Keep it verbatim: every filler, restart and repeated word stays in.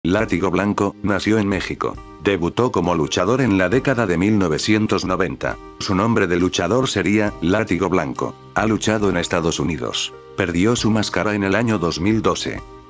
Látigo Blanco nació en México. Debutó como luchador en la década de mil novecientos noventa. Su nombre de luchador sería Látigo Blanco. Ha luchado en Estados Unidos. Perdió su máscara en el año dos mil doce.